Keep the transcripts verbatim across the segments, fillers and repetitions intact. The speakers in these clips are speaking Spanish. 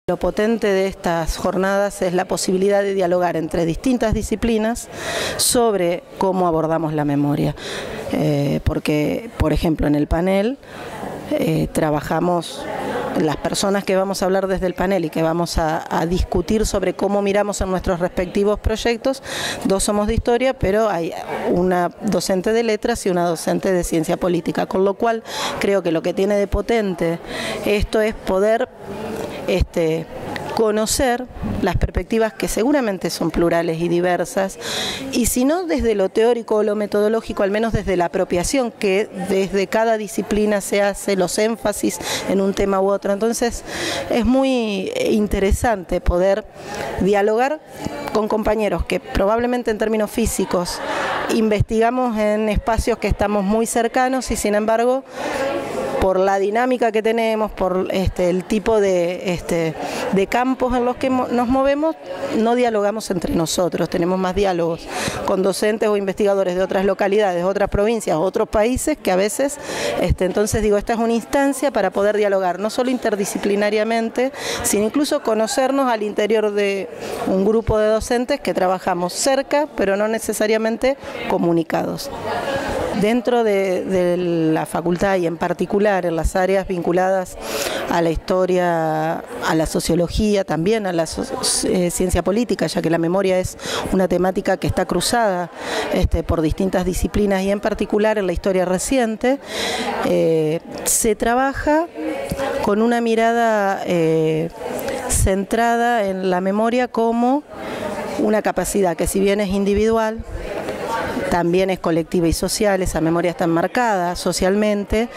Lo potente de estas jornadas es la posibilidad de dialogar entre distintas disciplinas sobre cómo abordamos la memoria. Eh, porque, por ejemplo, en el panel eh, trabajamos las personas que vamos a hablar desde el panel y que vamos a, a discutir sobre cómo miramos en nuestros respectivos proyectos. Dos somos de historia, pero hay una docente de letras y una docente de ciencia política, con lo cual creo que lo que tiene de potente esto es poder este, conocer las perspectivas que seguramente son plurales y diversas, y si no desde lo teórico o lo metodológico, al menos desde la apropiación que desde cada disciplina se hace, los énfasis en un tema u otro. Entonces es muy interesante poder dialogar con compañeros que probablemente en términos físicos investigamos en espacios que estamos muy cercanos y sin embargo por la dinámica que tenemos, por este, el tipo de, este, de campos en los que nos movemos, no dialogamos entre nosotros, tenemos más diálogos con docentes o investigadores de otras localidades, otras provincias, otros países, que a veces, este, entonces digo, esta es una instancia para poder dialogar, no solo interdisciplinariamente, sino incluso conocernos al interior de un grupo de docentes que trabajamos cerca, pero no necesariamente comunicados. Dentro de, de la facultad y en particular en las áreas vinculadas a la historia, a la sociología, también a la so, eh, ciencia política, ya que la memoria es una temática que está cruzada este, por distintas disciplinas y en particular en la historia reciente, eh, se trabaja con una mirada eh, centrada en la memoria como una capacidad que si bien es individual, también es colectiva y social, esa memoria está enmarcada socialmente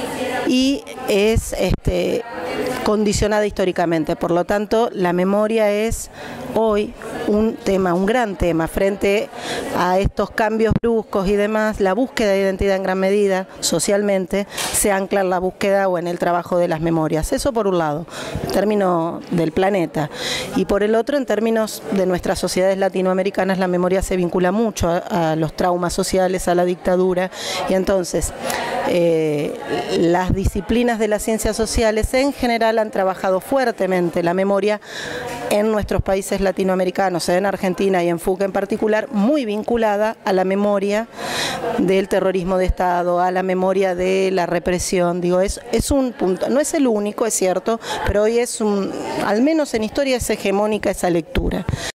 y es este, condicionada históricamente. Por lo tanto, la memoria es hoy un tema, un gran tema frente a estos cambios bruscos y demás. La búsqueda de identidad en gran medida, socialmente, se ancla en la búsqueda o en el trabajo de las memorias. Eso por un lado, en términos del planeta. Y por el otro, en términos de nuestras sociedades latinoamericanas, la memoria se vincula mucho a, a los traumas sociales, a la dictadura. Y entonces, eh, las disciplinas de las ciencias sociales en general han trabajado fuertemente la memoria en nuestros países latinoamericanos, en Argentina y en Fuca en particular, muy vinculada a la memoria del terrorismo de Estado, a la memoria de la represión. Digo, es, es un punto, no es el único, es cierto, pero hoy es un, al menos en historia es hegemónica esa lectura.